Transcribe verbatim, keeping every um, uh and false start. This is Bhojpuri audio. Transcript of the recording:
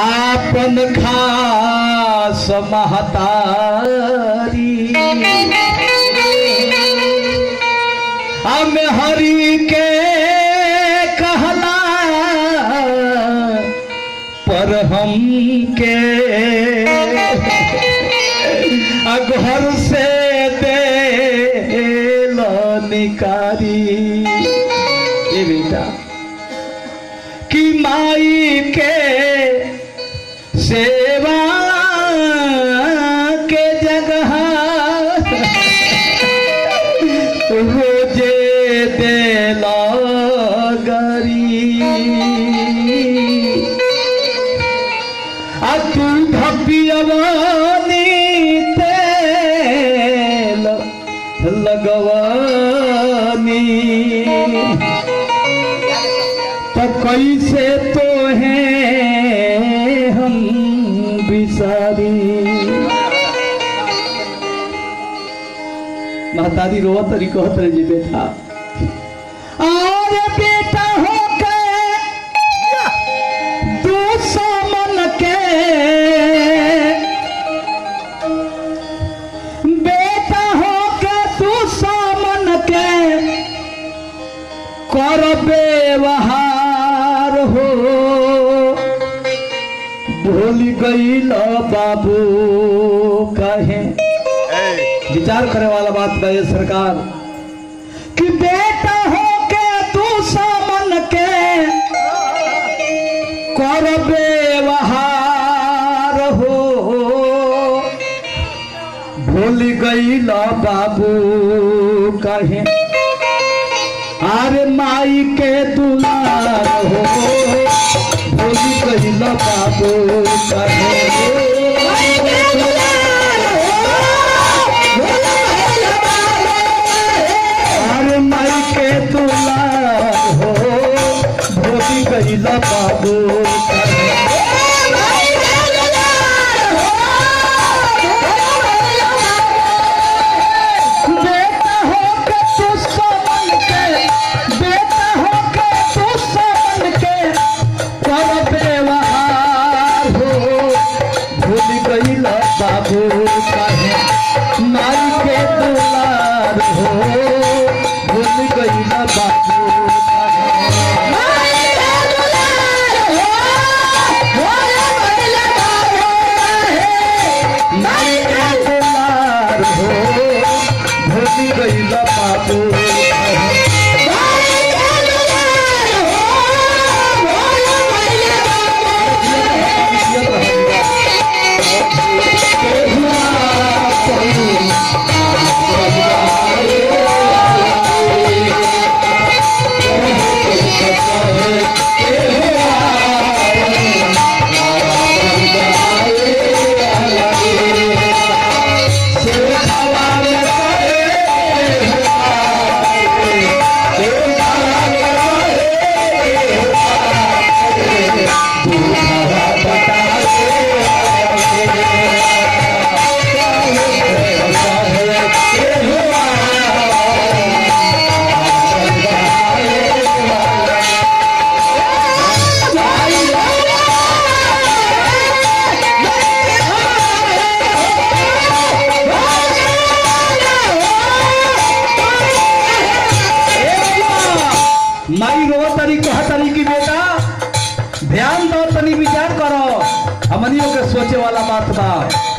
आपन खास महतारी हम हरि के कहला पर हम के घर से दे निकारी ये बेटा कि माई के सेवा के जगह रोजे देला गरी आ तू धपियवानी तेल लगवानी तो कैसे तो हैं हम बिसारी। महतारी रोवत तरी कहत रही जी बेटा और बेटा हो के तू समन के बेटा हो के तू समन के कर व्यवहार हो भूल गईल बाबू कहे विचार करे वाला बात है सरकार कि बेटा हो के तू समन के कर व्यवहार हो भूल गईल बाबू कहे अरे माई के दुलार हो भूल गईल बाबू कहे अरे माई के दुलार हो भूल गईल बाबू कहे बाबू कहे माई के दुलार हो भूल गईल बाबू माई के दुलार हो भूल गईल बाबू माई रो तरी कह तरी की बेटा ध्यान दो तनी विचार करो हमनियों के सोचे वाला बात बा।